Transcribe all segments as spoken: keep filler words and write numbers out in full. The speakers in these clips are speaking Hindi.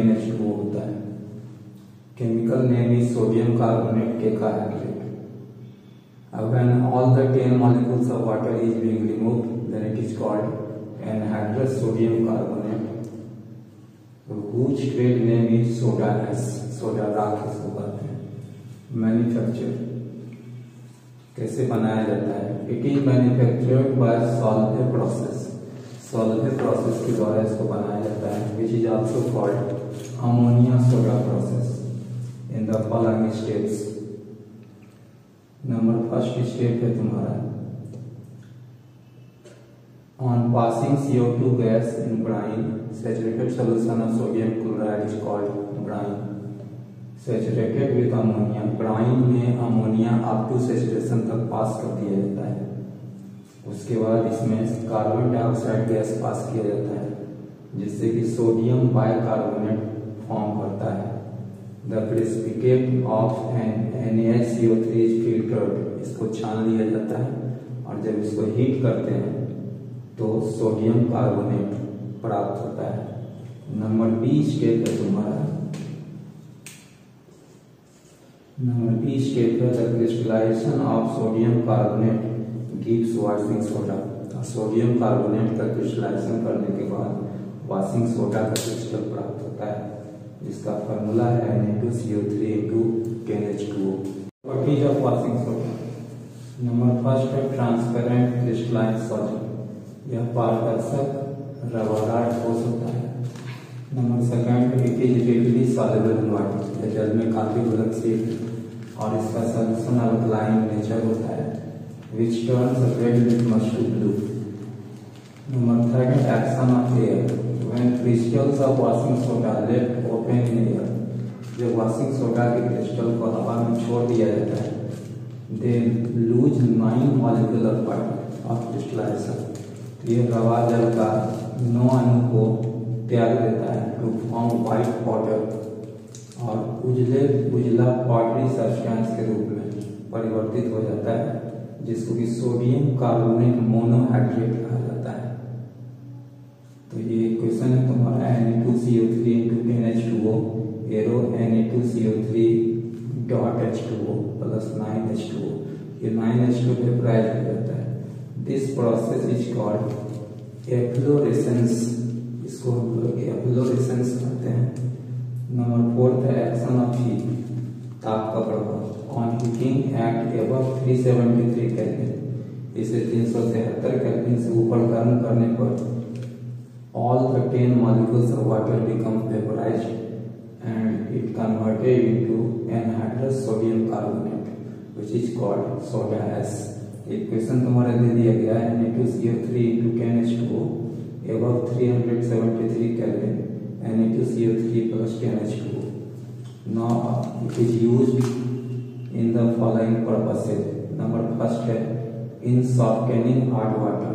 एन एच टू ओ होता है। Chemical name is sodium carbonate decahydrate. When all the ten molecules of water is being removed, then it is called anhydrous sodium carbonate, whose trade name is soda ash. Soda राख इसको कहते हैं। मैन्युफैक्चर कैसे बनाया जाता है? It is manufactured by Solvay process. Solvay process के द्वारा इसको बनाया जाता है, which is also called ammonia soda process in the following steps. Number first step है तुम्हारा, on passing C O two gas in brine, saturated solution of sodium chloride is called brine. Saturated with ammonia, brine में अमोनिया अप टू सैचुरेशन तक पास कर दिया जाता है। उसके बाद इसमें कार्बन डाइऑक्साइड गैस पास किया जाता है, जिससे कि सोडियम बाइकार्बोनेट फॉर्म करता है। The precipitate of an N A H C O three is filtered, इसको छान लिया जाता है और जब इसको हीट करते हैं तो सोडियम कार्बोनेट प्राप्त होता है। नंबर बी स्टेप है तुम्हारा, नंबर बी स्टेप है the crystallization of sodium carbonate gives washing soda. Sodium carbonate का क्रिस्टलाइजेशन करने के बाद वॉशिंग सोडा का क्रिस्टल प्राप्त होता है, जिसका फार्मूला है N A two C O three into N H two O. Properties of washing soda. Number first है ट्रांसपेरेंट क्रिस्टलाइन सॉलिड, यह पारदर्शक रबरदार ठोस होता है। Number second, it is readily soluble in water, यह जल में काफी घुलनशील और इसका सॉल्यूशन अल्कलाइन नेचर होता है, which turns red litmus to blue. Number third, action of air. When crystals of washing soda left open in air, जब washing soda के क्रिस्टल को हवा में छोड़ दिया जाता है, they lose nine molecular part of crystallization, ये रवा जल का नौ अणु को त्याग देता है to form white powder और उजले उजला पाउडरी सब्सटेंस के रूप में परिवर्तित हो जाता है, जिसको कि सोडियम कार्बोनेट मोनोहाइड्रेट कहा जाता है। तो ये क्वेश्चन है तुम्हारा N A two C O three into N H two O, arrow N A two C O three dot H two O plus nine H two O, ये नाइन एच टू वेपराइज हो जाता है। This process is called efflorescence, इसको हम लोग एफ्लोरेसेंस कहते हैं। नंबर फोर्थ है एक्शन ऑफ हीट, ताप का प्रभाव on heating at above three seventy three Kelvin, इसे तीन सौ तिहत्तर केल्विन से ऊपर गर्म करने पर all the ten molecules of water become vaporized and it converted into anhydrous sodium carbonate, which is called soda ash. एक क्वेश्चन तुम्हारा दे दिया गया है N A two C O three into N H two O above three seventy three Kelvin, N A two C O three plus N H two O. Now it is used in the following purposes. Number first है in softening hard water,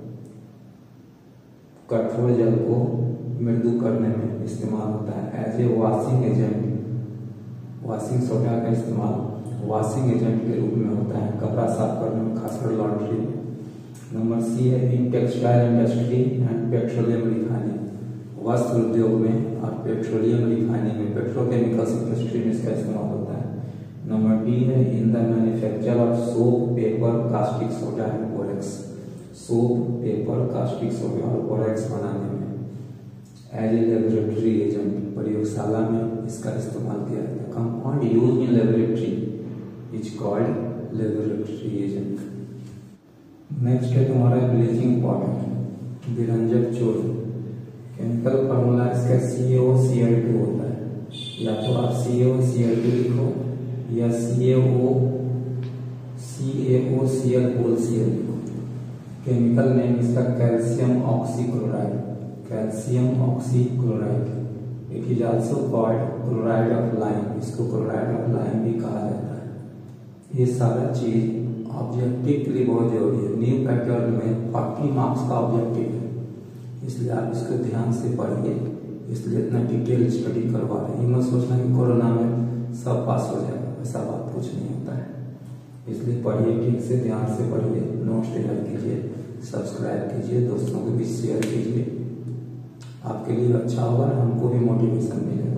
कठोर जल को मृदु करने में इस्तेमाल होता है। As a washing agent, washing soda का इस्तेमाल वॉशिंग एजेंट के रूप में होता है, कपड़ा साफ करने में, खासकर लॉन्ड्री में। नंबर सी है in textile industry and petroleum refining, वस्त्र उद्योग में और पेट्रोलियम रिफाइनिंग में, पेट्रोकेमिकल्स इंडस्ट्री में इसका इस्तेमाल होता है। नंबर डी है in the manufacture of soap, paper, caustic soda and borax, soap, paper, caustic soda और बोरेक्स बनाने में। एज ए लेबोरेटरी एजेंट, प्रयोगशाला में इसका इस्तेमाल किया जाता है। Compound use in laboratory is called laboratory agent. Next है तुम्हारा ब्लीचिंग पाउडर, विरंजक चूर्ण। केमिकल फॉर्मूला इसका सी A O C L two होता है, या तो आप सी A O C L two लिखो या C A O C A O C L whole C L लिखो। केमिकल नेम इसका calcium oxychloride, calcium oxychloride. It is also called chloride of lime, इसको क्लोराइड ऑफ लाइम भी कहा जाता है। ये सारा चीज ऑब्जेक्टिव के लिए बहुत जरूरी है। न्यू पैटर्न में फोर्टी मार्क्स का ऑब्जेक्टिव है, इसलिए आप इसको ध्यान से पढ़िए, इसलिए इतना डिटेल स्टडी करवा रहे हैं। मत सोचना कि कोरोना में सब पास हो जाएगा, ऐसा बात कुछ नहीं होता है। इसलिए पढ़िए, ठीक से ध्यान से पढ़िए, नोट्स तैयार कीजिए, सब्सक्राइब कीजिए, दोस्तों के बीच शेयर कीजिए। आपके लिए अच्छा होगा, हमको भी मोटिवेशन मिलेगा।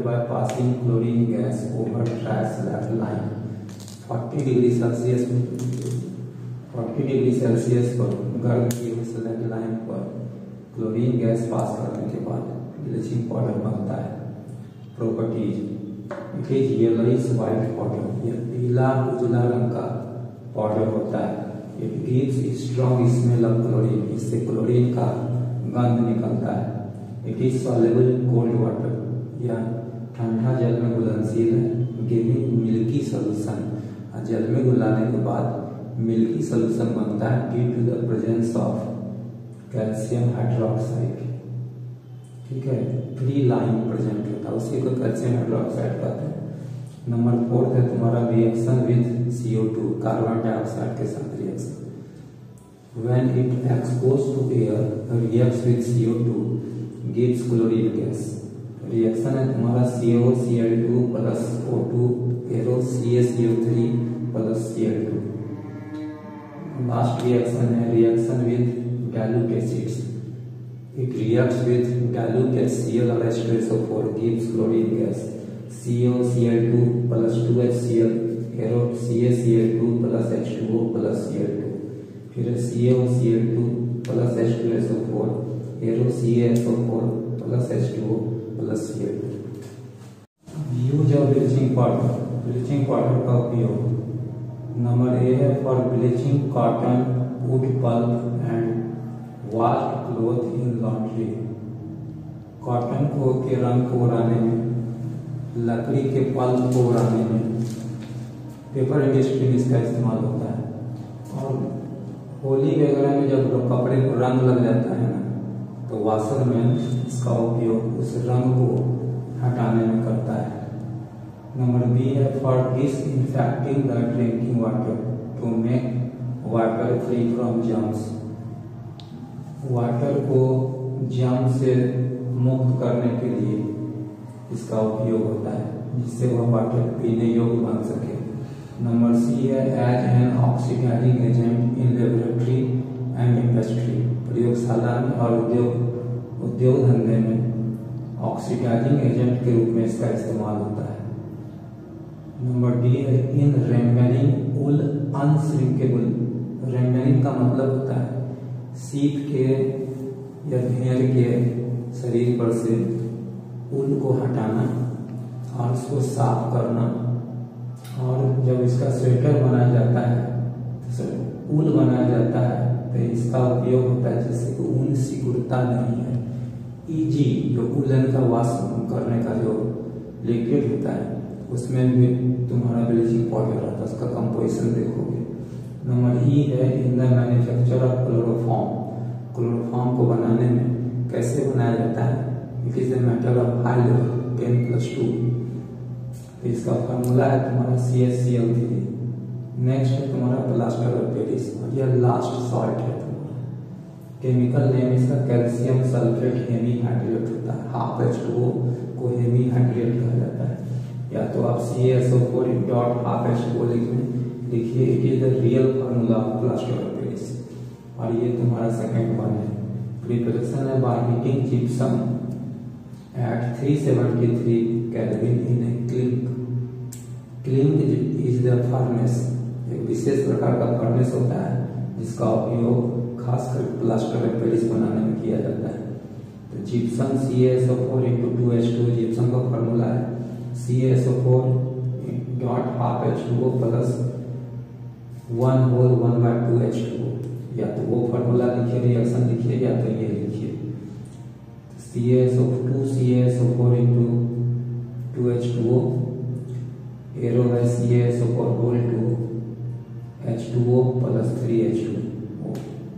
by passing chlorine gas over dry slab line forty degree Celsius forty degree Celsius पर गर्म किए हुए स्लैब लाइन पर क्लोरीन गैस पास करने के बाद ब्लीचिंग पाउडर बनता है। Properties, it is yellowish white powder, यह पीला उजला रंग का पाउडर होता है। It gives strong smell of chlorine, इससे क्लोरीन का गंध निकलता है। It is soluble in cold water, यह ठंडा जल में घुलनशील है। गिविंग मिल्की सोल्यूशन, जल में घुलाने के बाद मिल्की सोल्यूशन बनता है due to the presence of calcium hydroxide. ठीक है, फ्री लाइन प्रेजेंट होता है, उसी को कैल्शियम हाइड्रोक्साइड कहते हैं। नंबर फोर्थ है तुम्हारा reaction with C O two, carbon dioxide के साथ reaction. When it exposed to air, reacts with C O two, gives chlorine gas. Reaction है तुम्हारा C O C L two plus O two, arrow C A C O three plus C L two। Last reaction है reaction with dilute acids. It reacts with dilute HCl or H two S O four, gives chlorine gas. C O C L two plus two H C l, arrow C A C L two plus H two O plus C L two। फिर C A C L two plus H two S O four, arrow C A S O four plus H two O plus C L two। Use of bleaching powder, bleaching powder का उपयोग। नंबर ए है for bleaching cotton, wood pulp and washed cloth in laundry. Cotton को के रंग को उड़ाने में, लकड़ी के पल्प को उड़ाने में, पेपर इंडस्ट्री में इसका इस्तेमाल होता है। और होली वगैरह में जब कपड़े को रंग लग जाता है ना, तो वाशर में इसका उपयोग उस रंग को हटाने में करता है। नंबर बी है for disinfecting the drinking water, to make water free from germs. Water को जर्म से मुक्त करने के लिए इसका उपयोग होता है, जिससे वह वाटर पीने योग्य बन सके। नंबर सी है as an oxidizing agent in laboratory and industry, प्रयोगशाला में और उद्योग उद्योग धंधे में ऑक्सीडाइजिंग एजेंट के रूप में इसका इस्तेमाल होता है। नंबर डी है इन रेंडरिंग वूल अनश्रिंकेबल। रेंडरिंग का मतलब होता है सीप के या भेड़ के शरीर पर से ऊन को हटाना और उसको साफ करना, और जब इसका स्वेटर बनाया जाता है तो ऊन बनाया जाता है तो इसका उपयोग होता है जिससे कि ऊन सिकुड़ता नहीं है। इजी जो उलन का वॉश करने का जो लिक्विड होता है उसमें भी तुम्हारा ब्लीचिंग पाउडर रहता है, उसका कंपोजिशन देखोगे। नंबर ई है in the manufacture of chloroform. Chloroform को बनाने में कैसे बनाया जाता है, it is the matter of high level ten plus two. इसका फार्मूला है तुम्हारा C S C L three. Next है तुम्हारा प्लास्टर ऑफ पेरिस, और यह लास्ट सॉल्ट है तुम्हारा। केमिकल नेम इसका कैल्शियम सल्फेट हेमी हाइड्रेट होता है। हाफ एच टू ओ को हेमी हाइड्रेट कहा जाता है, या तो आप C S O four dot half H two O लिखिए। It is the real formula of plaster of Paris. और ये तुम्हारा सेकंड वन है। प्रिपरेशन है by heating gypsum at three seventy three kelvin in a kiln. Kiln is the furnace, एक विशेष प्रकार का फर्नेस होता है जिसका उपयोग खासकर प्लास्टर ऑफ पेरिस बनाने में किया जाता है। तो gypsum C S O four into two H two gypsum का फॉर्मूला है C S O four dot half H two O plus one whole one by two H two O. या तो वो फॉर्मूला लिखिए, रिएक्शन लिखिए, या तो ये लिखिए C S O two C S O four into two H two O, arrow है C S O four whole two H two O plus three H two O.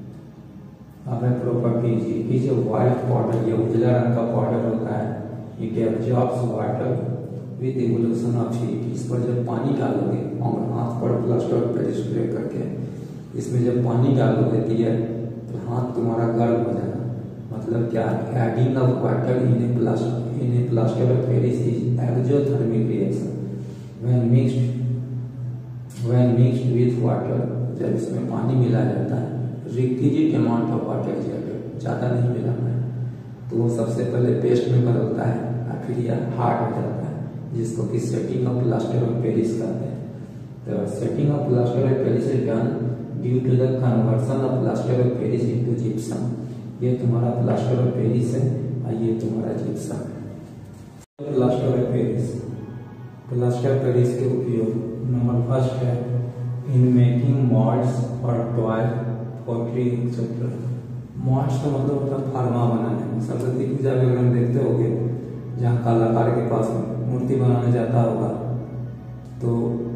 अब है प्रॉपर्टीज, ये जो व्हाइट पाउडर, ये उजला रंग का पाउडर होता है, it absorbs water with evolution of heat. इस पर जब पानी डालोगे और हाथ पर प्लास्टर ऑफ पेरिस स्प्रे करके इसमें जब पानी डालोगे तो हाथ तुम्हारा गर्म हो जाएगा। मतलब क्या, adding of water in a plaster in a plaster of Paris is exothermic reaction when mixed when mixed with water. जब इसमें पानी मिला जाता है, रिक्विजिट अमाउंट ऑफ वाटर, ज़्यादा नहीं मिलाना है, तो वो सबसे पहले पेस्ट मेकर होता है और फिर यह हार्ड हो जाता है, जिसको कि setting of plaster of Paris कहते हैं। तो setting of plaster of Paris is done due to the conversion of plaster of Paris into gypsum. ये तुम्हारा प्लास्टर ऑफ पेरिस है और ये तुम्हारा जिप्सम है। Plaster of Paris, plaster of Paris के उपयोग नंबर फर्स्ट है इन मेकिंग मॉल्ड्स और टॉय पोट्री एक्सेट्रा। मॉल्ड्स का मतलब होता है फार्मा बनाने में। सरस्वती पूजा में अगर हम देखते होंगे जहाँ कलाकार के पास मूर्ति बनाने जाता होगा तो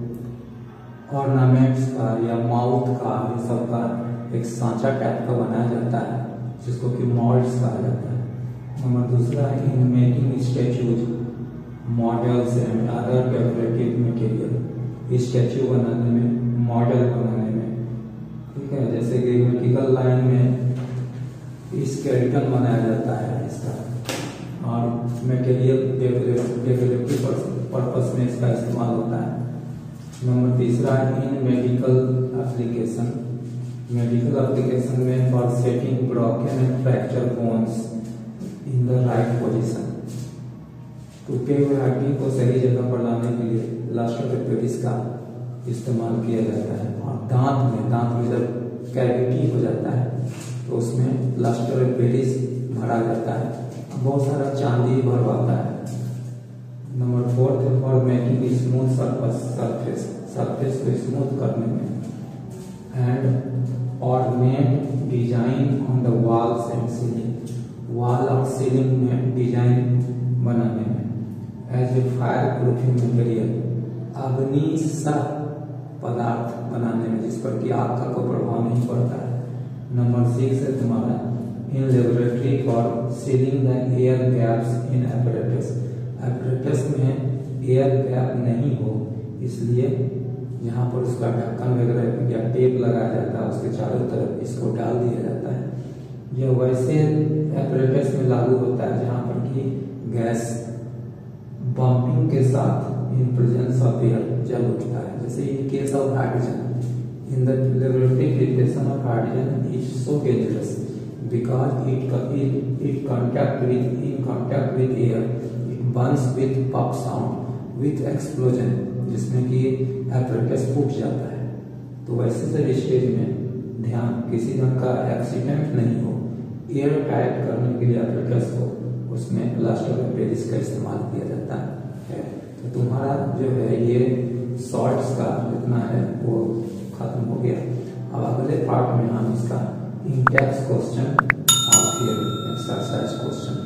ऑर्नामेंट्स का या माउथ का ये सब का एक सांचा टाइप का बनाया जाता है जिसको कि मॉल्ड्स कहा जाता है। नंबर दूसरा है in making statues models and other decorative material. Statue बनाने में, मॉडल बनाने में, ठीक है, जैसे कि वर्टिकल लाइन में स्केलेटन बनाया जाता है इसका, और मटेरियल डेकोरेटिव पर्पस में इसका इस्तेमाल होता है। नंबर तीसरा है in medical application. Medical application में for setting broken and fracture bones in the right position. टूटे हुए हड्डी को सही जगह पर लाने के लिए प्लास्टर ऑफ पेरिस का इस्तेमाल किया जाता है। और दांत में दांत में जब कैविटी हो जाता है तो उसमें प्लास्टर ऑफ पेरिस भरा जाता है, बहुत सारा चांदी भरवाता है। नंबर फोर्थ है for making smooth surface surface surface को स्मूथ करने में and ornament design on the walls and ceiling. Wall और सीलिंग में डिजाइन बनाने में as a fire proofing material, अग्निशह पदार्थ बनाने में जिस पर कि आग का कोई प्रभाव नहीं पड़ता है। नंबर सिक्स है तुम्हारा in laboratory for sealing the air gaps in apparatus. Apparatus में एयर गैप नहीं हो इसलिए यहाँ पर उसका ढक्कन वगैरह या टेप लगाया जाता है, उसके चारों तरफ इसको डाल दिया जाता है। यह वैसे एपरेटस में लागू होता है जहाँ पर कि गैस बम्पिंग के साथ इन प्रेजेंस ऑफ एयर जल उठता है। जैसे in case of hydrogen in the laboratory preparation of hydrogen is so dangerous because it it contact with in contact with air it burns with pop sound with explosion, जिसमें कि एपरेटस फूट जाता है। तो वैसे से स्टेज में ध्यान किसी ढंग का एक्सीडेंट नहीं हो, एयर टाइट करने के लिए एपरेटस को उसमें प्लास्टर ऑफ पेरिस का इस्तेमाल किया जाता है। तो तुम्हारा जो है ये सॉल्ट्स का जितना है वो खत्म हो गया। अब अगले पार्ट में हम इसका इंडेक्स क्वेश्चन और फिर एक्सरसाइज क्वेश्चन